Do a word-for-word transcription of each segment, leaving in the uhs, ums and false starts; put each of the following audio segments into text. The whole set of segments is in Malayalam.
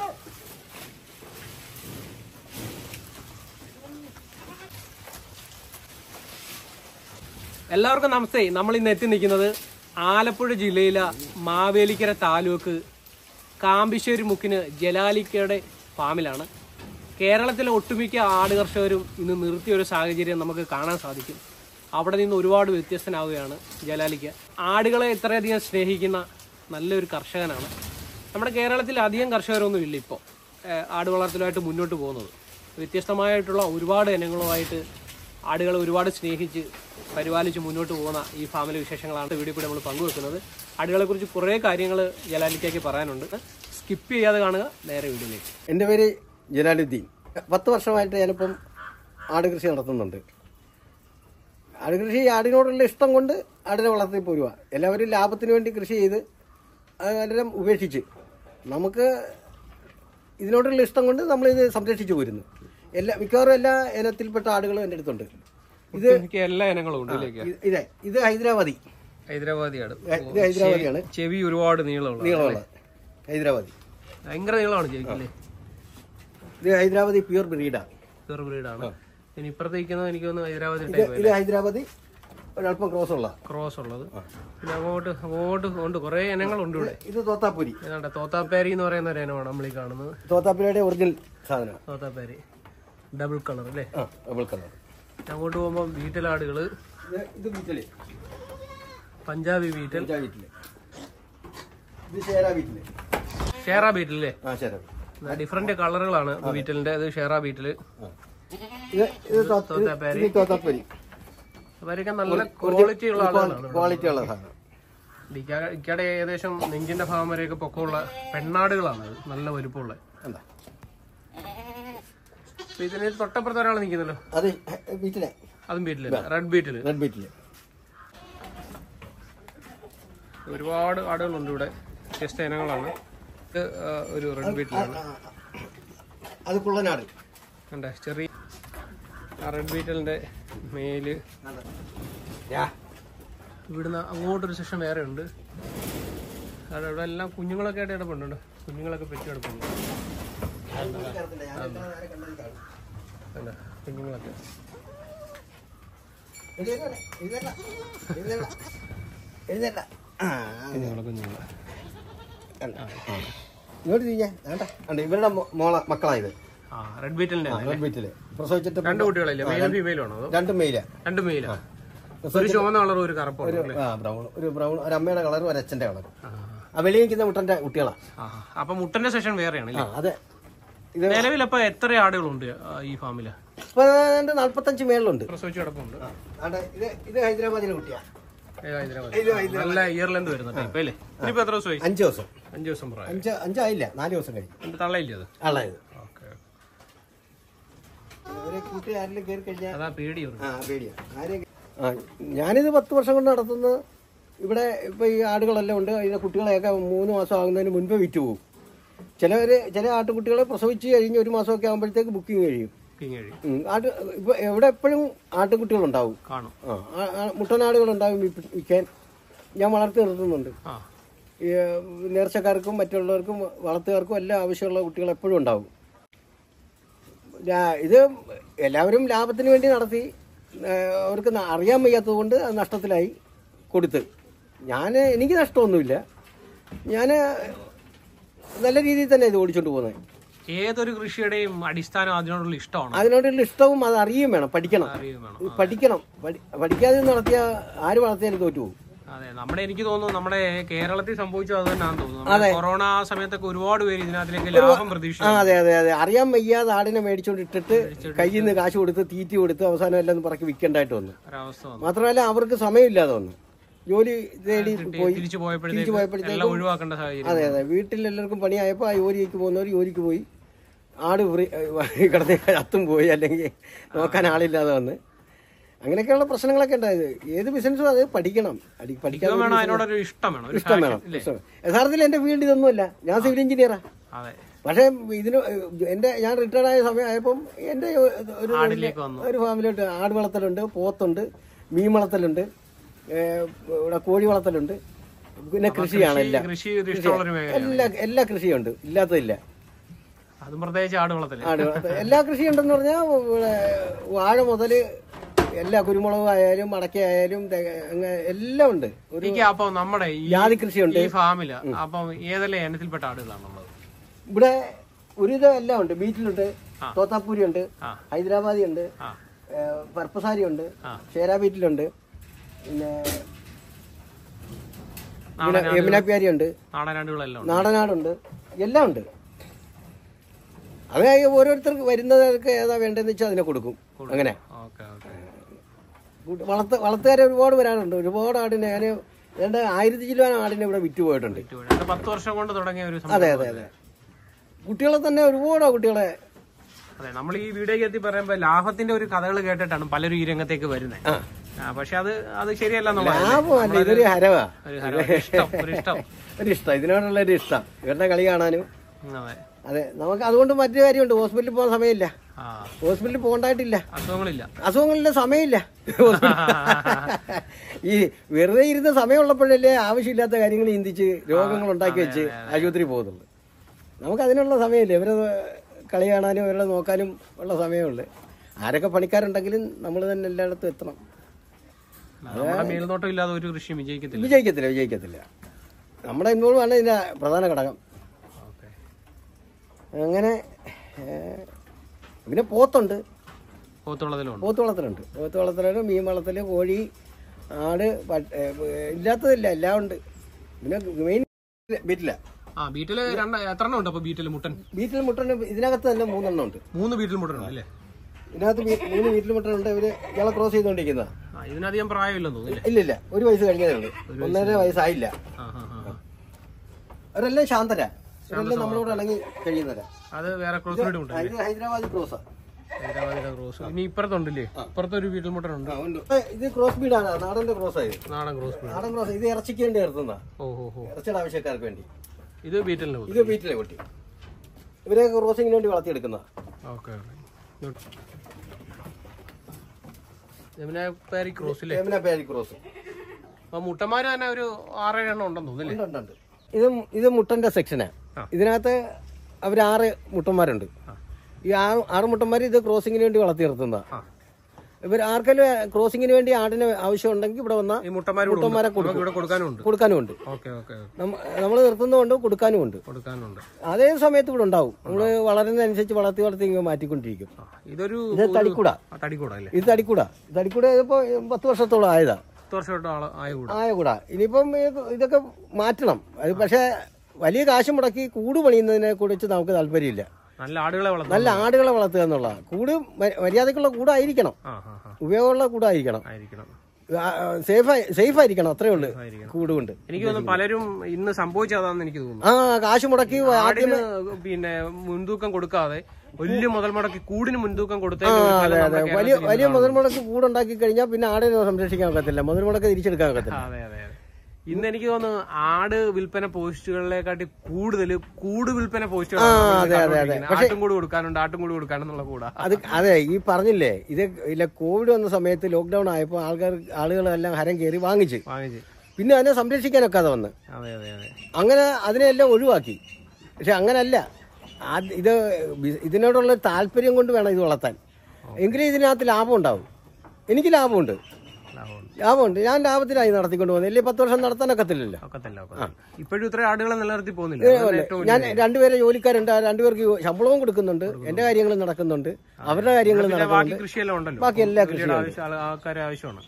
എല്ലാവർക്കും നമസ്തേ. നമ്മൾ ഇന്ന് എത്തി നിൽക്കുന്നത് ആലപ്പുഴ ജില്ലയിലെ മാവേലിക്കര താലൂക്ക് കാമ്പിശ്ശേരി മുക്കിന് ജലാലിക്കയുടെ ഫാമിലാണ്. കേരളത്തിലെ ഒട്ടുമിക്ക ആട് കർഷകരും ഇന്ന് നിർത്തിയ ഒരു സാഹചര്യം നമുക്ക് കാണാൻ സാധിക്കും. അവിടെ നിന്ന് ഒരുപാട് വ്യത്യസ്തനാവുകയാണ് ജലാലിക്ക. ആടുകളെ ഇത്രയധികം സ്നേഹിക്കുന്ന നല്ലൊരു കർഷകനാണ്. നമ്മുടെ കേരളത്തിൽ അധികം കർഷകരൊന്നും ഇല്ല ഇപ്പോൾ ആട് വളർത്തലുമായിട്ട് മുന്നോട്ട് പോകുന്നത്. വ്യത്യസ്തമായിട്ടുള്ള ഒരുപാട് ഇനങ്ങളുമായിട്ട് ആടുകളെ ഒരുപാട് സ്നേഹിച്ച് പരിപാലിച്ച് മുന്നോട്ട് പോകുന്ന ഈ ഫാമിലെ വിശേഷങ്ങളാണ് വീഡിയോ കൂടി നമ്മൾ പങ്കുവെക്കുന്നത്. ആടുകളെക്കുറിച്ച് കുറേ കാര്യങ്ങൾ ജലാലിക്കയ്ക്ക് പറയാനുണ്ട്. സ്കിപ്പ് ചെയ്യാതെ കാണുക. നേരെ വീഡിയോയിലേക്ക്. എൻ്റെ പേര് ജലാലുദ്ദീൻ. പത്ത് വർഷമായിട്ട് ഞാനിപ്പം ആട് കൃഷി നടത്തുന്നുണ്ട്. ആട് കൃഷി ആടിനോടുള്ള ഇഷ്ടം കൊണ്ട് ആടിനെ വളർത്തി പോരുക. എല്ലാവരും ലാഭത്തിന് വേണ്ടി കൃഷി ചെയ്ത് അതെല്ലാം ഉപേക്ഷിച്ച് നമുക്ക് ഇതിനോടുള്ള ഇഷ്ടം കൊണ്ട് നമ്മളിത് സംരക്ഷിച്ചു പോരുന്നു. എല്ലാ മിക്കവാറും എല്ലാ ഇനത്തിൽപ്പെട്ട ആടുകളും എൻ്റെ അടുത്തുണ്ട്. ഇത് എല്ലാ ഇനങ്ങളും ഉണ്ട്. ഇതെ ഇത് ഹൈദരാബാദി ഹൈദരാബാദിയാണ്. ഇത് ഹൈദരാബാദിയാണ്. ചെവി ഒരുപാട് നീളമുള്ള നീളമുള്ള ഹൈദരാബാദി. ഭയങ്കര നീളമാണ് ചെവിക്കല്ലേ. ഇത് ഹൈദരാബാദി പ്യൂർ ബ്രീഡാണ്. പ്യൂർ ബ്രീഡാണ്. ഇനി ഇപ്പുറത്തേക്കുന്നത് എനിക്ക് തോന്നുന്നു ഹൈദരാബാദി. ഇത് ഹൈദരാബാദി ഒരല്പം ക്രോസ് ഉള്ള ക്രോസ് ഉള്ളത്. പിന്നെ അങ്ങോട്ട് അങ്ങോട്ട് ഉണ്ട് കുറെ ഇനങ്ങളുണ്ട് ഇവിടെ. ഇത് തോത്താപ്പൂരി. ഏതാണ്ട് തോത്താപ്പേരി എന്ന് പറയുന്ന ഒരു ഇനമാണ് നമ്മൾ ഈ കാണുന്നത്. തോത്താപ്പൂരിയുടെ ഒറിജിനൽ സാധനം. തോത്താപ്പേരി ഡബിൾ കളർ അല്ലേ? Double colour. അങ്ങോട്ട് പോകുമ്പോൾ വീട്ടിലാടുകള്. ഇത് വീട്ടില് പഞ്ചാബി വീട്ടിൽ. ഇത് ഷേറാ വീട്ടില്. ഷേറാ വീട്ടിലല്ലേ? ആ ഷേറാ. ഡിഫറെന്റ് കളറുകളാണ് വീട്ടിലിന്റെ. ഇത് ഷേറാ വീട്ടില്. തോത്താപ്പൂരി. അവരൊക്കെ നല്ല ക്വാളിറ്റി ഉള്ള ആളുകളാണ്. ക്വാളിറ്റി ഉള്ള സാധനം. ഇക്കടെ ഏകദേശം നെഞ്ചിന്റെ ഭാഗം വരെയൊക്കെ പൊക്കമുള്ള പെണ്ണാടുകളാണ്. നല്ല വലുപ്പമുള്ള. എന്താ ഇതിന് തൊട്ടപ്പുറത്ത് ഒരാൾ നിൽക്കുന്നല്ലോ. അത് വീട്ടിലെ. അതും വീട്ടില്. റെഡ് ബീറ്റില്. റെഡ് ബീറ്റില് ഒരുപാട് ആടുകളുണ്ട് ഇവിടെ. വ്യത്യസ്ത ഇനങ്ങളാണ്. ഇത് ഒരു റെഡ് ബീറ്റിലാണ്. അത് കുള്ളനാട്. കണ്ടേ ചെറിയ റെഡ് ബീറ്റലിന്റെ മേല്. ഇവിടുന്ന് അങ്ങോട്ടൊരു സെക്ഷൻ വേറെ ഉണ്ട്. ഇവിടെ എല്ലാം കുഞ്ഞുങ്ങളൊക്കെ ആയിട്ട് കിടപ്പുണ്ട്. കുഞ്ഞുങ്ങളൊക്കെ പെറ്റി കിടപ്പുണ്ട്. കുഞ്ഞുങ്ങളൊക്കെ കുഞ്ഞുങ്ങളെ കുഞ്ഞുങ്ങളെ ഇങ്ങോട്ട് തിരിഞ്ഞേ. ഇവരുടെ മോള മക്കളായത്. റെഡ് ബീറ്റലിന്റെ. റെഡ് ബീറ്റില് പ്രസവിച്ചിട്ട് രണ്ട് കുട്ടികളില്ലേ? മെയിലും ഫീമെയിലും ആണോ? രണ്ടും മെയില. രണ്ടും മെയില. ഒരു ചുവന്ന കളറും ഒരു കറുപ്പും. ബ്രൗൺ. ഒരു ബ്രൗൺ. ഒരു അമ്മയുടെ കളറും ഒരു അച്ഛന്റെ കളറും. ആ വെളിയിൽ നിൽക്കുന്ന മുട്ടന്റെ കുട്ടികളാണ്. അപ്പൊ മുട്ടന്റെ സെഷൻ വേറെയാണ്. അതെ. നിലവിൽ അപ്പൊ എത്ര ആടുകളുണ്ട് ഈ ഫാമില്? ഇപ്പൊ നാല്പത്തഞ്ച് മേളിലുണ്ട്. പ്രസവിച്ച് കിടപ്പുണ്ട്. ഇത് ഇത് ഹൈദരാബാദിലെ കുട്ടിയാ. നല്ല ഇയർ ലെന്ത് വരുന്ന ടൈപ്പ് അല്ലേ? ഇനിയിപ്പോ എത്ര ദിവസമായി? അഞ്ചു ദിവസം. അഞ്ചു ദിവസം പ്രായം. അഞ്ച് അഞ്ചായില്ല, നാല് ദിവസം കഴിഞ്ഞു. തള്ളയില്ലേ അത്? തള്ളയത്. കൂട്ടുകാരിൽ കയറി കഴിഞ്ഞാൽ അതാ പേടിയോ? ആ പേടിയാ. ആരെയും ഞാനിത് പത്ത് വർഷം കൊണ്ട് നടത്തുന്നത്. ഇവിടെ ഇപ്പൊ ഈ ആടുകളെല്ലാം ഉണ്ട്. അതിന്റെ കുട്ടികളെയൊക്കെ മൂന്ന് മാസം ആകുന്നതിന് മുൻപേ വിറ്റ് പോകും. ചിലവര് ചില ആട്ടുകുട്ടികളെ പ്രസവിച്ച് കഴിഞ്ഞ് ഒരു മാസമൊക്കെ ആകുമ്പോഴത്തേക്ക് ബുക്കിംഗ് കഴിയും. ആട്ട് ഇപ്പൊ എവിടെ എപ്പോഴും ആട്ടുകുട്ടികളുണ്ടാവും. കാണും. ആ മുട്ടനാടുകളുണ്ടാവും വിൽക്കാൻ. ഞാൻ വളർത്തി നിർത്തുന്നുണ്ട്. ഈ നേർച്ചക്കാർക്കും മറ്റുള്ളവർക്കും വളർത്തുകാർക്കും എല്ലാം ആവശ്യമുള്ള കുട്ടികൾ എപ്പോഴും ഉണ്ടാവും. ഇത് എല്ലാവരും ലാഭത്തിന് വേണ്ടി നടത്തി. അവർക്ക് അറിയാൻ വയ്യാത്തത് കൊണ്ട് അത് നഷ്ടത്തിലായി കൊടുത്ത്. ഞാൻ എനിക്ക് നഷ്ടമൊന്നുമില്ല. ഞാൻ നല്ല രീതിയിൽ തന്നെ ഇത് ഓടിച്ചോണ്ട് പോകുന്നത്. ഏതൊരു കൃഷിയുടെയും അടിസ്ഥാനം അതിനോടുള്ള ഇഷ്ടമാണ്. അതിനോടുള്ള ഇഷ്ടവും അത് അറിയുകയും വേണം. പഠിക്കണം. പഠിക്കണം. പഠിക്കാതെ നടത്തിയ ആര് വളർത്തിയാലും തോറ്റുപോകും. അതെ. നമ്മുടെ എനിക്ക് തോന്നുന്നു നമ്മുടെ കേരളത്തിൽ സംഭവിച്ചത് അത് തന്നെയാണെന്ന് തോന്നുന്നു. കൊറോണ സമയത്തൊക്കെ ഒരുപാട് പേര് ഇതിനകത്തിലേക്ക് ലാഭം പ്രതീക്ഷിച്ചു. അതെ അതെ അതെ. അറിയാൻ വയ്യാതെ ആടിനെ മേടിച്ചോണ്ട് ഇട്ടിട്ട് കയ്യിൽ നിന്ന് കാശ് കൊടുത്ത് തീറ്റി കൊടുത്ത് അവസാനം എല്ലാം പറക്കി വിൽക്കേണ്ടതായിട്ട് വന്നു. മാത്രമല്ല അവർക്ക് സമയമില്ലാതെ വന്നു. ജോലി തേടി പോയി തിരിച്ചു പോയപ്പോഴത്തേക്കും അതെ അതെ വീട്ടിലെല്ലാവർക്കും പണിയായപ്പോൾ ആ ജോലിക്ക് പോകുന്നവർ ജോലിക്ക് പോയി. ആട് കിടന്ന് അത്തും പോയി. അല്ലെങ്കിൽ നോക്കാൻ ആളില്ലാതെ വന്ന് അങ്ങനെയൊക്കെയുള്ള പ്രശ്നങ്ങളൊക്കെ ഉണ്ടായത്. ഏത് ബിസിനസ്സും അത് പഠിക്കണം. പഠിക്കാൻ ഇഷ്ടം വേണം. ഇഷ്ടം വേണം. യഥാർത്ഥത്തിൽ എന്റെ ഫീൽഡ് ഇതൊന്നുമല്ല. ഞാൻ സിവിൽ എഞ്ചിനീയറാ. പക്ഷെ ഇതിന് എന്റെ ഞാൻ റിട്ടയർഡ് ആയ സമയമായപ്പം എന്റെ ഒരു ഒരു ഫാമിലിയോട്ട് ആട് വളർത്തലുണ്ട്, പോത്തുണ്ട്, മീൻ വളർത്തലുണ്ട്, ഇവിടെ കോഴി വളർത്തലുണ്ട്, പിന്നെ കൃഷിയാണ്. എല്ലാം എല്ലാ എല്ലാ കൃഷിയുണ്ട്, ഇല്ലാത്തതില്ല. അതും പ്രത്യേകിച്ച് ആട് വളർത്തല്. ആട് വളർത്തൽ എല്ലാ കൃഷിയും ഉണ്ടെന്ന് പറഞ്ഞാൽ വാഴ മുതൽ എല്ലാ കുരുമുളക് ആയാലും അടക്ക ആയാലും എല്ലാം ഉണ്ട്. ഒരു അപ്പൊ നമ്മുടെ ജാതി കൃഷിയുണ്ട് ഈ ഫാമില്. അപ്പം ഏതെല്ലാം ഇനത്തിൽപ്പെട്ട ആടുകളാണുള്ളത്? ഇവിടെ ഒരുവിധം എല്ലാം ഉണ്ട്. ബീറ്റിലുണ്ട്, തോത്താപ്പൂരി ഉണ്ട്, ഹൈദരാബാദി ഉണ്ട്, പർപ്പസാരി ഉണ്ട്, ഷേരാ ബീറ്റിലുണ്ട്, പിന്നെ യമുനാപ്യാരി ഉണ്ട്, നാടനാടുണ്ട്, എല്ലാം ഉണ്ട്. അത് ഓരോരുത്തർക്ക് വരുന്നവർക്ക് ഏതാ വേണ്ടതെന്ന് വെച്ചാൽ അതിനെ കൊടുക്കും. അങ്ങനെ വളർത്ത വളർത്തുകാരെ ഒരുപാട് വരാനുണ്ട്. ഒരുപാട് ആടിനെ ഞാൻ ഏതാണ്ട് ആയിരത്തി കിലോ ആടിനെ ഇവിടെ വിറ്റ് പോയിട്ടുണ്ട്. പത്ത് വർഷം കൊണ്ട് തുടങ്ങിയ ഒരു അതെ അതെ അതെ കുട്ടികളെ തന്നെ ഒരുപാട് കുട്ടികളെ. അതെ, നമ്മൾ ഈ വീഡിയോക്ക് എത്തി പറയുമ്പോ ലാഭത്തിന്റെ ഒരു കഥകൾ കേട്ടിട്ടാണ് പലരും ഈ രംഗത്തേക്ക് വരുന്നത്. പക്ഷെ അത് അത് ശരിയല്ല. ലാഭമല്ല, ഇതൊരു ഹരവാ, ഒരു ഇഷ്ടം ഒരു ഇഷ്ടം ഇതിനോടുള്ള ഒരു ഇഷ്ടം, ഇവരുടെ കളി കാണാനും. അതെ, നമുക്ക് അതുകൊണ്ട് മറ്റു കാര്യമുണ്ട്. ഹോസ്പിറ്റലിൽ പോകാൻ സമയമില്ല, ഹോസ്പിറ്റലിൽ പോകണ്ടായിട്ടില്ല, അസുഖങ്ങളില്ല അസുഖങ്ങളില്ല സമയമില്ല. ഈ വെറുതെ ഇരുന്ന സമയമുള്ളപ്പോഴല്ലേ ആവശ്യമില്ലാത്ത കാര്യങ്ങൾ ചിന്തിച്ച് രോഗങ്ങൾ ഉണ്ടാക്കി വെച്ച് ആശുപത്രി പോകുന്നുള്ളു. നമുക്ക് അതിനുള്ള സമയമില്ല. ഇവരെ കളി കാണാനും ഇവരെ നോക്കാനും ഉള്ള സമയമുള്ളു. ആരൊക്കെ പണിക്കാരുണ്ടെങ്കിലും നമ്മൾ തന്നെ എല്ലായിടത്തും എത്തണം. മേൽനോട്ടം ഇല്ലാതെ ഒരു കൃഷി വിജയിക്കത്തില്ല വിജയിക്കത്തില്ല വിജയിക്കത്തില്ല നമ്മുടെ ഇൻവോൾവ് ആണ് ഇതിന്റെ പ്രധാന ഘടകം. അങ്ങനെ പിന്നെ പോത്തുണ്ട്, പോത്ത് വളർത്തലുണ്ട്, പോത്ത് വളർത്തലുണ്ട്, മീൻ വളർത്തല്, കോഴി, ആട്, ഇല്ലാത്തതില്ല, എല്ലാം ഉണ്ട്. പിന്നെ മെയിൻ ബീറ്റില ബീറ്റില് എത്ര ഉണ്ട്? മുട്ടൻ ബീറ്റിൽ മുട്ടൻ ഇതിനകത്ത് തന്നെ മൂന്നെണ്ണം ഉണ്ട്. മൂന്ന് ബീറ്റിൽ മുട്ടൻ അല്ലേ? ഇതിനകത്ത് മൂന്ന് ബീറ്റിൽ മുട്ടൻ ഉണ്ട്. ഇവര് ഇയാളെ ക്രോസ് ചെയ്തോണ്ടിരിക്കുന്നതാ. ഇതിനധികം പ്രായമില്ലെന്ന് തോന്നുന്നു. ഇല്ല ഇല്ല, ഒരു വയസ്സ് കഴിഞ്ഞതേ ഉള്ളൂ, ഒന്നര വയസ്സായില്ല. അവരെല്ലാം ശാന്തര, ഇവരെല്ലാം നമ്മളോട് ഇണങ്ങി കഴിയുന്നവരാ. അത് വേറെ ക്രോസ് ബ്രീഡ് ഉണ്ട്, ഹൈദരാബാദി ക്രോസാ. ഹൈദരാബാദിയുടെ ക്രോസ്. ഇനി ഇപ്പുറത്തുണ്ടല്ലേ? ഇപ്പുറത്തൊരു വീട്ടിൽ മുട്ടനുണ്ട്. ഇത് ക്രോസ് ബീഡാണ്, നാടന്റെ ക്രോസ് ആയത്. നാടൻ ക്രോസ് നാടൻ ക്രോസ്. ഇത് ഇറച്ചിക്ക് വേണ്ടി നിർത്തുന്ന, ഇറച്ചിയുടെ ആവശ്യക്കാർക്ക് വേണ്ടി. ഇത് ബീറ്റലിന്, ഇത് ബീറ്റിലെ കുട്ടി. ഇവരെ ക്രോസിങ്ങിന് വേണ്ടി വളർത്തിയെടുക്കുന്ന. യമുനാപ്യാരി ക്രോസ് ഇല്ലേ? യമുനാപ്യാരി ക്രോസ്. അപ്പൊ മുട്ടന്മാര് തന്നെ ഒരു ആറേഴ് എണ്ണം ഉണ്ടെന്ന് തോന്നുന്നില്ലേ? ഇത് ഇത് മുട്ടന്റെ സെക്ഷനാ. ഇതിനകത്ത് അവർ ആറ് മുട്ടന്മാരുണ്ട്. ഈ ആറ് ആറ് മുട്ടന്മാർ ഇത് ക്രോസിങ്ങിന് വേണ്ടി വളർത്തി നിർത്തുന്ന. ഇവർ ആർക്കെങ്കിലും ക്രോസിങ്ങിന് വേണ്ടി ആടിന് ആവശ്യം ഉണ്ടെങ്കിൽ ഇവിടെ വന്നാൽ മുട്ടന്മാരെ കൊടുക്കാനുമുണ്ട്. നമ്മൾ നിർത്തുന്നതുകൊണ്ട് കൊടുക്കാനുമുണ്ട്. അതേ സമയത്ത് ഇവിടെ ഉണ്ടാവും. നമ്മള് വളരുന്നതനുസരിച്ച് വളർത്തി വളർത്തി ഇങ്ങനെ മാറ്റിക്കൊണ്ടിരിക്കും. ഇതൊരു ഇത് തടിക്കൂട. ഇത് തടിക്കൂട. തടിക്കൂട ഇതിപ്പോ പത്ത് വർഷത്തോളം ആയതാ. ആയ കൂടാ. ഇനിയിപ്പം ഇതൊക്കെ മാറ്റണം. അത് പക്ഷെ വലിയ കാശ് മുടക്കി കൂട് പണിയുന്നതിനെ കുറിച്ച് നമുക്ക് താല്പര്യമില്ല. നല്ല ആടുകളെ നല്ല ആടുകളെ വളർത്തുക എന്നുള്ള കൂട് മര്യാദക്കുള്ള കൂടായിരിക്കണം, ഉപയോഗമുള്ള കൂടായിരിക്കണം, സേഫ് സേഫ് ആയിരിക്കണം. അത്രേ ഉള്ളു കൂട് കൊണ്ട്. എനിക്ക് തോന്നുന്നു പലരും ഇന്ന് സംഭവിച്ചതാണെന്ന് എനിക്ക് തോന്നുന്നു. ആ കാശ് മുടക്കി പിന്നെ മുൻതൂക്കം കൊടുക്കാതെ വലിയ മുതൽ മുടക്കി കൂടിന് മുൻതൂക്കം കൊടുത്തേ. അതെ അതെ, വലിയ വലിയ മുതൽ മുടക്കി കൂടുണ്ടാക്കി കഴിഞ്ഞാൽ പിന്നെ ആടിനെ സംരക്ഷിക്കാൻ ഒക്കത്തില്ല, മുതൽ മുടക്കി തിരിച്ചെടുക്കാൻ ഒക്കത്തില്ല. അതെ അതെ. ഇന്ന് എനിക്ക് തോന്നുന്നു ആട് വിൽപ്പന പോസ്റ്റുകളിലെക്കാട്ടി കൂടുതൽ കൂട് വിൽപ്പന പോസ്റ്റുകൾ. ആട്ടും കൂട് കൊടുക്കാനുണ്ട്, ആട്ടും കൂട് കൊടുക്കാനെന്നുള്ള കൂടാ. അത് അതെ, ഈ പറഞ്ഞില്ലേ, ഇത് ഇല്ല കോവിഡ് വന്ന സമയത്ത് ലോക്ക്ഡൌൺ ആയപ്പോൾ ആൾക്കാർ ആളുകളെല്ലാം ഹരം കയറി വാങ്ങിച്ച് വാങ്ങിച്ച് പിന്നെ അതിനെ സംരക്ഷിക്കാനൊക്കാതെ വന്ന് അങ്ങനെ അതിനെല്ലാം ഒഴിവാക്കി. പക്ഷെ അങ്ങനല്ല, ഇത് ഇതിനോടുള്ള താല്പര്യം കൊണ്ട് വേണം ഇത് വളർത്താൻ. എങ്കിലും ഇതിനകത്ത് ലാഭം ഉണ്ടാവും. എനിക്ക് ലാഭമുണ്ട്, ലാഭമുണ്ട്. ഞാൻ ലാഭത്തിലായി നടത്തിക്കൊണ്ട് പോകുന്നത്. ഇല്ലേ പത്ത് വർഷം നടത്താനൊക്കത്തില്ലല്ലോ. ഇപ്പോഴും ഇത്ര ആടുകളെ നിലനിർത്തി പോകുന്നില്ല. ഞാൻ രണ്ടുപേരെ ജോലിക്കാരുണ്ട്, രണ്ടുപേർക്ക് ശമ്പളവും കൊടുക്കുന്നുണ്ട്, എന്റെ കാര്യങ്ങളും നടക്കുന്നുണ്ട്, അവരുടെ കാര്യങ്ങളും നടക്കുന്നുണ്ട്. ബാക്കി എല്ലാ കൃഷിയും ആവശ്യമാണ്.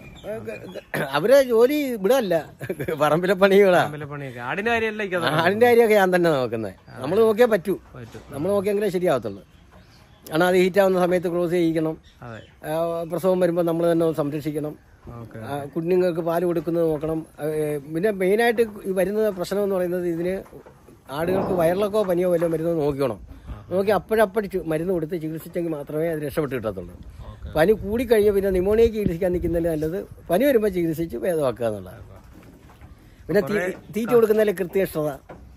അവരെ ജോലി ഇവിടെ അല്ല, പറമ്പിലെ പണികളാ. ആടിന്റെ ആടിന്റെ കാര്യമൊക്കെ ഞാൻ തന്നെ നോക്കുന്നത്. നമ്മൾ നോക്കിയാൽ പറ്റൂ, നമ്മൾ നോക്കിയെങ്കിലേ ശരിയാവത്തുള്ളൂ. കാരണം അത് ഹീറ്റാവുന്ന സമയത്ത് ക്ലോസ് ചെയ്യിക്കണം. പ്രസവം വരുമ്പോൾ നമ്മൾ തന്നെ സംരക്ഷിക്കണം. കുഞ്ഞുങ്ങൾക്ക് പാല് കൊടുക്കുന്നത് നോക്കണം. പിന്നെ മെയിനായിട്ട് ഈ വരുന്ന പ്രശ്നം എന്ന് പറയുന്നത് ഇതിന് ആടുകൾക്ക് വയറിളക്കോ പനിയോ വല്ലതും വരുന്നത് നോക്കണം. നോക്കി അപ്പോഴപ്പോഴും മരുന്ന് കൊടുത്ത് ചികിത്സിച്ചെങ്കിൽ മാത്രമേ അത് രക്ഷപ്പെട്ട് കിട്ടത്തുള്ളൂ. പനി കൂടിക്കഴിഞ്ഞാൽ പിന്നെ നിമോണിയക്ക് ചികിത്സിക്കാൻ നിൽക്കുന്നതിൽ നല്ലത് പനി വരുമ്പോൾ ചികിത്സിച്ച് ഭേദമാക്കുക എന്നുള്ളതാണ്. പിന്നെ തീറ്റ കൊടുക്കുന്നതിൽ കൃത്യനിഷ്ഠത.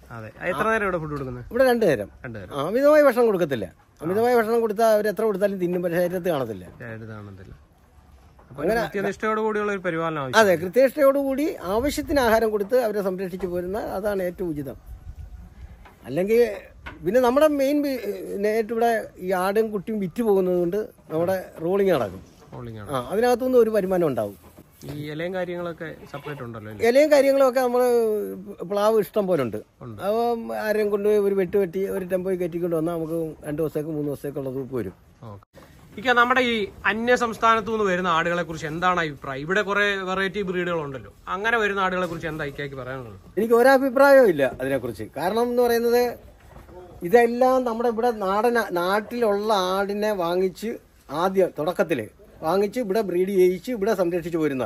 ഇവിടെ രണ്ടു നേരം. അമിതമായ ഭക്ഷണം കൊടുക്കത്തില്ല. അമിതമായ ഭക്ഷണം കൊടുത്താൽ അവർ എത്ര കൊടുത്താലും തിന്നും, പക്ഷേ ശരീരത്ത് കാണത്തില്ല. അങ്ങനെ കൃത്യനിഷ്ഠയോടുകൂടിയുള്ള ഒരു പരിപാലനം. അതെ, കൃത്യനിഷ്ഠയോടുകൂടി ആവശ്യത്തിന് ആഹാരം കൊടുത്ത് അവരെ സംരക്ഷിച്ചു പോരുന്ന അതാണ് ഏറ്റവും ഉചിതം. അല്ലെങ്കിൽ പിന്നെ നമ്മുടെ മെയിൻ നേരിട്ട് ഇവിടെ ഈ ആടും കുട്ടിയും വിറ്റ് പോകുന്നത് കൊണ്ട് നമ്മുടെ റോളിങ് നടക്കും. ആ അതിനകത്തുനിന്ന് ഒരു വരുമാനം ഉണ്ടാവും. ഈ ഇലയും കാര്യങ്ങളൊക്കെ സെപ്പറേറ്റ് ഉണ്ടല്ലോ. ഇലയും കാര്യങ്ങളൊക്കെ നമ്മൾ പ്ലാവ് ഇഷ്ടം പോലെ ഉണ്ട്. അപ്പോൾ ആരെയും കൊണ്ടുപോയി ഒരു വെട്ട് വെട്ടി ഒരു ടെമ്പോയിൽ കയറ്റിക്കൊണ്ട് വന്നാൽ നമുക്ക് രണ്ട് ദിവസത്തേക്ക് മൂന്ന് ദിവസത്തേക്കുള്ളത് വരും. ഇക്ക, നമ്മുടെ ഈ അന്യ സംസ്ഥാനത്തു നിന്ന് വരുന്ന ആടുകളെ കുറിച്ച് എന്താണ് അഭിപ്രായം? ഇവിടെ കുറെ വെറൈറ്റി ബ്രീഡുകളുണ്ടല്ലോ, അങ്ങനെ വരുന്ന ആടുകളെ കുറിച്ച് എന്താ ഇക്കയ്ക്ക് പറയാനുള്ളത്? എനിക്ക് ഒരഭിപ്രായവും ഇല്ല അതിനെക്കുറിച്ച്. കാരണം എന്ന് പറയുന്നത് ഇതെല്ലാം നമ്മുടെ ഇവിടെ നാടൻ നാട്ടിലുള്ള ആടിനെ വാങ്ങിച്ച് ആദ്യം തുടക്കത്തിൽ വാങ്ങിച്ച് ഇവിടെ ബ്രീഡ് ചെയ്യിച്ച് ഇവിടെ സംരക്ഷിച്ചു പോരുന്ന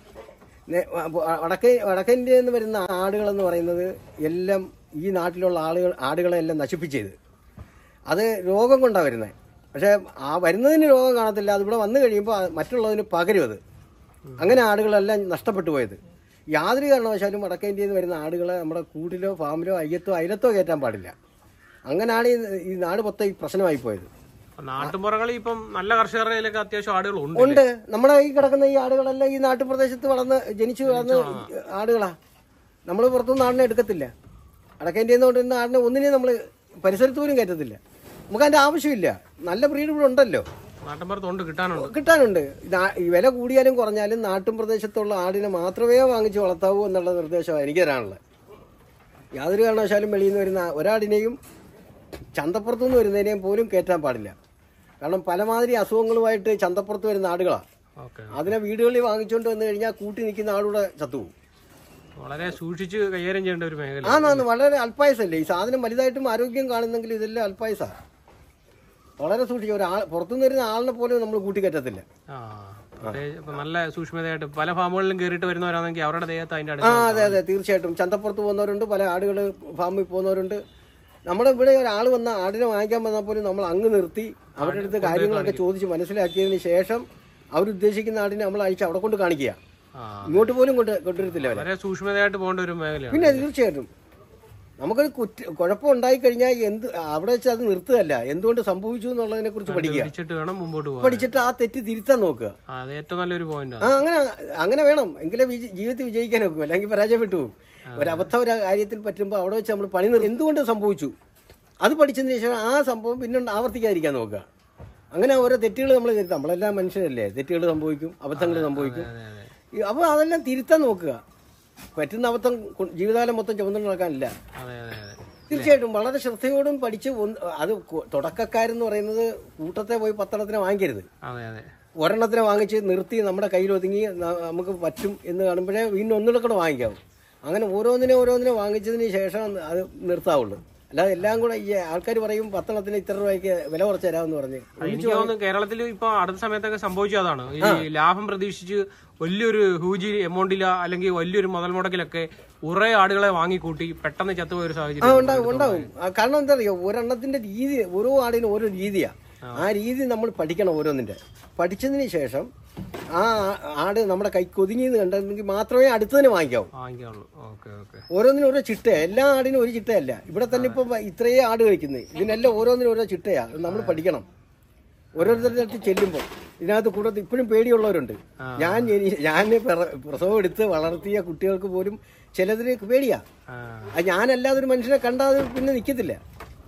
വടക്കേ വടക്കേന്ത്യയിൽ നിന്ന് വരുന്ന ആടുകളെന്ന് പറയുന്നത് എല്ലാം ഈ നാട്ടിലുള്ള ആളുകൾ ആടുകളെല്ലാം നശിപ്പിച്ചത്. അത് രോഗം കൊണ്ടാണ് വരുന്നത്. പക്ഷേ ആ വരുന്നതിന് രോഗം കാണത്തില്ല, അതിവിടെ വന്നു കഴിയുമ്പോൾ മറ്റുള്ളതിന് പകരും അത്. അങ്ങനെ ആടുകളെല്ലാം നഷ്ടപ്പെട്ടു പോയത്. യാതൊരു കാരണവശാലും വടക്കേന്ത്യയിൽ നിന്ന് വരുന്ന ആടുകളെ നമ്മുടെ കൂട്ടിലോ ഫാമിലോ അയ്യത്തോ അയലത്തോ കയറ്റാൻ പാടില്ല. അങ്ങനെയാണ് ഈ നാട് മൊത്തം ഈ പ്രശ്നമായി പോയത്. നാട്ടുമ്പുറങ്ങളിൽ ഇപ്പം നല്ല കർഷകരുടെ അത്യാവശ്യം ആടുകൾ ഉണ്ട്. നമ്മുടെ ഈ കിടക്കുന്ന ഈ ആടുകളെല്ലാം ഈ നാട്ടുപ്രദേശത്ത് വളർന്ന് ജനിച്ചു വളർന്ന് ആടുകളാ. നമ്മൾ പുറത്തുനിന്ന് ആടിനെ എടുക്കത്തില്ല. വടക്കേന്ത്യയിൽ നിന്ന് കൊണ്ടുവരുന്ന ആടിനെ ഒന്നിനെയും നമ്മൾ പരിസരത്ത് പോലും കയറ്റത്തില്ല. നമുക്ക് അതിന്റെ ആവശ്യമില്ല. നല്ല ബ്രീഡ് ഇവിടെ ഉണ്ടല്ലോ, കിട്ടാനുണ്ട്. വില കൂടിയാലും കുറഞ്ഞാലും നാട്ടും പ്രദേശത്തുള്ള ആടിനെ മാത്രമേ വാങ്ങിച്ച് വളർത്താവൂ എന്നുള്ള നിർദ്ദേശമാണ് എനിക്ക് തരാനുള്ളത്. യാതൊരു കാരണവശാലും വെളിയിൽ നിന്ന് വരുന്ന ഒരാടിനെയും ചന്തപ്പുറത്തുനിന്ന് വരുന്നതിനെയും പോലും കയറ്റാൻ പാടില്ല. കാരണം പലമാതിരി അസുഖങ്ങളുമായിട്ട് ചന്തപ്പുറത്ത് വരുന്ന ആടുകളാണ്. അതിനെ വീടുകളിൽ വാങ്ങിച്ചുകൊണ്ട് വന്നു കഴിഞ്ഞാൽ കൂട്ടി നിൽക്കുന്ന ആളുടെ ചത്തുപോകും. വളരെ സൂക്ഷിച്ച് കൈകാര്യം ചെയ്യേണ്ട ഒരു മേഖല ആണെന്ന്. വളരെ അല്പായുസല്ലേ ഈ സാധനം. വലുതായിട്ടും ആരോഗ്യം കാണുന്നെങ്കിൽ ഇതെല്ലാം അല്പായുസാണ്. വളരെ സൂക്ഷിച്ച് ഒരാൾ പുറത്തുനിന്ന് വരുന്ന ആളിനെ പോലും നമ്മൾ കൂട്ടിക്കയറ്റത്തില്ല. നല്ല സൂക്ഷ്മതയായിട്ട് പല ഫാമുകളിലും കയറിയിട്ട് വരുന്നവരാണെങ്കിൽ അവരുടെ ദേഹത്ത് അതിന്റെ ആ അതെ അതെ തീർച്ചയായിട്ടും. ചന്തപ്പുറത്ത് പോകുന്നവരുണ്ട്, പല ആടുകൾ ഫാമിൽ പോകുന്നവരുണ്ട്. നമ്മുടെ ഇവിടെ ഒരാൾ വന്ന ആടിനെ വാങ്ങിക്കാൻ വന്നാൽ പോലും നമ്മൾ അങ്ങ് നിർത്തി അവരുടെ അടുത്ത് കാര്യങ്ങളൊക്കെ ചോദിച്ച് മനസ്സിലാക്കിയതിന് ശേഷം അവരുദ്ദേശിക്കുന്ന ആടിനെ നമ്മൾ അയച്ച് അവിടെ കൊണ്ട് കാണിക്കുക. ഇങ്ങോട്ട് പോലും കൊണ്ട് കൊണ്ടുവരത്തില്ല. വളരെ സൂക്ഷ്മതയായിട്ട് പോകേണ്ട ഒരു മേഖല. പിന്നെ തീർച്ചയായിട്ടും നമുക്കൊരു കുറ്റ കുഴപ്പം ഉണ്ടായി കഴിഞ്ഞാൽ എന്ത് അവിടെ വെച്ച് അത് നിർത്തുകയല്ല, എന്തുകൊണ്ട് സംഭവിച്ചു എന്നുള്ളതിനെ കുറിച്ച് പഠിക്കുക. പഠിച്ചിട്ട് ആ തെറ്റ് തിരുത്താൻ നോക്കുക. ഏറ്റവും നല്ലൊരു പോയിന്റ്. ആ അങ്ങനെ അങ്ങനെ വേണം. എങ്കിലേ ജീവിതത്തിൽ വിജയിക്കാൻ നോക്കും, അല്ലെങ്കിൽ പരാജയപ്പെട്ടു പോകും. ഒരബദ്ധം ഒരു കാര്യത്തിൽ പറ്റുമ്പോൾ അവിടെ വെച്ച് നമ്മൾ പണി നിർത്തി എന്തുകൊണ്ട് സംഭവിച്ചു അത് പഠിച്ചതിന് ശേഷം ആ സംഭവം പിന്നെ ആവർത്തിക്കാതിരിക്കാൻ നോക്കുക. അങ്ങനെ ഓരോ തെറ്റുകൾ നമ്മൾ തിരുത്താം. നമ്മളെല്ലാം മനുഷ്യരല്ലേ, തെറ്റുകൾ സംഭവിക്കും, അബദ്ധങ്ങൾ സംഭവിക്കും. അപ്പോൾ അതെല്ലാം തിരുത്താൻ നോക്കുക. പറ്റുന്ന അബദ്ധം ജീവിതകാലം മൊത്തം ചുമന്നു നടക്കാനില്ല. തീർച്ചയായിട്ടും വളരെ ശ്രദ്ധയോടും പഠിച്ച് അത് തുടക്കക്കാരെന്ന് പറയുന്നത് കൂട്ടത്തെ പോയി പത്തെണ്ണത്തിനെ വാങ്ങിക്കരുത്. ഒരെണ്ണത്തിനെ വാങ്ങിച്ച് നിർത്തി നമ്മുടെ കയ്യിൽ ഒതുങ്ങി നമുക്ക് പറ്റും എന്ന് കാണുമ്പോഴേ വീണ്ടും ഒന്നുകൂടെ കൂടെ വാങ്ങിക്കാവും. അങ്ങനെ ഓരോന്നിനെ ഓരോന്നിനെ വാങ്ങിച്ചതിന് ശേഷം അത് നിർത്താവുള്ളൂ. അല്ലാതെ എല്ലാം കൂടെ ഈ ആൾക്കാർ പറയും പത്തെണ്ണത്തിന് ഇത്ര രൂപയ്ക്ക് വില കുറച്ച് തരാമെന്ന് പറഞ്ഞ്. എനിക്ക് തോന്നുന്നു കേരളത്തിൽ ഇപ്പൊ അടുത്ത സമയത്തൊക്കെ സംഭവിച്ചതാണ്. ഈ ലാഭം പ്രതീക്ഷിച്ച് വലിയൊരു ഹ്യൂജ് എമൗണ്ടില അല്ലെങ്കിൽ വലിയൊരു മുതൽ മുടക്കിലൊക്കെ കുറെ ആടുകളെ വാങ്ങിക്കൂട്ടി പെട്ടെന്ന് ചത്തുപോയ ഒരു സാഹചര്യം ഉണ്ടാവും ഉണ്ടാവും കാരണം എന്താ അറിയോ, ഒരെണ്ണത്തിന്റെ രീതി ഓരോ ആടിനും ഓരോ രീതിയാ. ആ രീതി നമ്മൾ പഠിക്കണം. ഓരോന്നിന്റെ പഠിച്ചതിന് ശേഷം ആ ആട് നമ്മുടെ കൈക്ക് ഒതുങ്ങിയെന്ന് കണ്ടെങ്കിൽ മാത്രമേ അടുത്തതിന് വാങ്ങിക്കാവൂ. ഓരോന്നിനും ഓരോ ചിട്ടയാ. എല്ലാ ആടിനും ഒരു ചിട്ടയല്ല. ഇവിടെ തന്നെ ഇപ്പൊ ഇത്രയേ ആട് കഴിക്കുന്നത്, ഇതിനെല്ലാം ഓരോന്നിനും ഓരോ ചിട്ടയാ. നമ്മൾ പഠിക്കണം. ഓരോരുത്തരുടെ അടുത്ത് ചെല്ലുമ്പോൾ ഇതിനകത്ത് കൂടുതൽ ഇപ്പോഴും പേടിയുള്ളവരുണ്ട്. ഞാൻ ഞാൻ പ്രസവം എടുത്ത് വളർത്തിയ കുട്ടികൾക്ക് പോലും ചിലതിന് പേടിയാ. ഞാനല്ലാതെ ഒരു മനുഷ്യനെ കണ്ടാൽ പിന്നെ നിൽക്കത്തില്ല.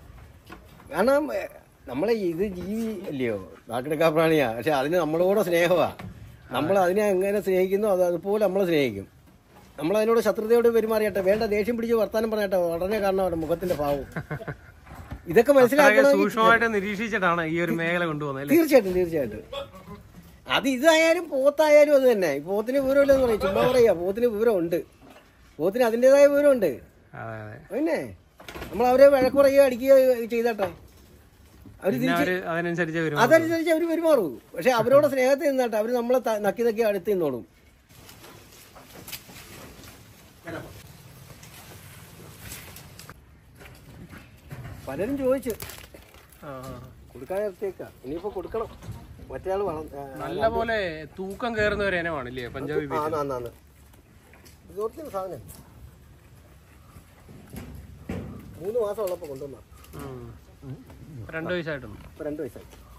കാരണം നമ്മളെ ഇത് ജീവി അല്ലയോ, നാട്ടിലെടുക്കാ പ്രാണിയാ. പക്ഷെ അതിന് നമ്മളോട് സ്നേഹമാ. നമ്മൾ അതിനെ എങ്ങനെ സ്നേഹിക്കുന്നോ അത് അതുപോലെ നമ്മളെ സ്നേഹിക്കും. നമ്മൾ അതിനോട് ശത്രുതയോട് പെരുമാറിയട്ടെ, വേണ്ട ദേഷ്യം പിടിച്ച് വർത്താനം പറഞ്ഞാട്ടെ ഉടനെ കാണണം അവരുടെ മുഖത്തിന്റെ ഭാവം. ഇതൊക്കെ മനസ്സിലാക്കണം. നിരീക്ഷിച്ചിട്ടാണ് ഈ ഒരു മേഖല കൊണ്ടുപോകുന്നത്. തീർച്ചയായിട്ടും തീർച്ചയായിട്ടും. അത് ഇതായാലും പോത്തായാലും അത് തന്നെ. പോത്തിന് വിവരമില്ലെന്ന് പറയും, ചുമ്മാ പറയാ. പോത്തിന് വിവരം ഉണ്ട്. പോത്തിന് അതിൻ്റെതായ വിവരമുണ്ട്. പിന്നെ നമ്മൾ അവരെ വഴക്ക് പറയുകയോ അടിക്കുകയോ ചെയ്തട്ടെ, അതനുസരിച്ച് അതനുസരിച്ച് അവര് പെരുമാറൂ. പക്ഷെ അവരോട് സ്നേഹത്തിൽ നിന്നാട്ടെ, അവര് നമ്മളെ നക്കി നക്കി അടുത്ത് നിന്നോളും. പലരും ചോദിച്ചു കൊടുക്കാൻ നിർത്തിയേക്കാം. ഇനിയിപ്പോ കൊടുക്കണം. മറ്റേ ആള് നല്ല പോലെ തൂക്കം കയറുന്ന ഒരു ഇനമാണല്ലേ പഞ്ചാബി. ഇതോർത്തിന് സാധനം മൂന്ന് മാസം ഉള്ളപ്പോ കൊണ്ടുവന്ന രണ്ടു വയസ്സായിട്ടുണ്ട്. രണ്ടു വയസ്സായി.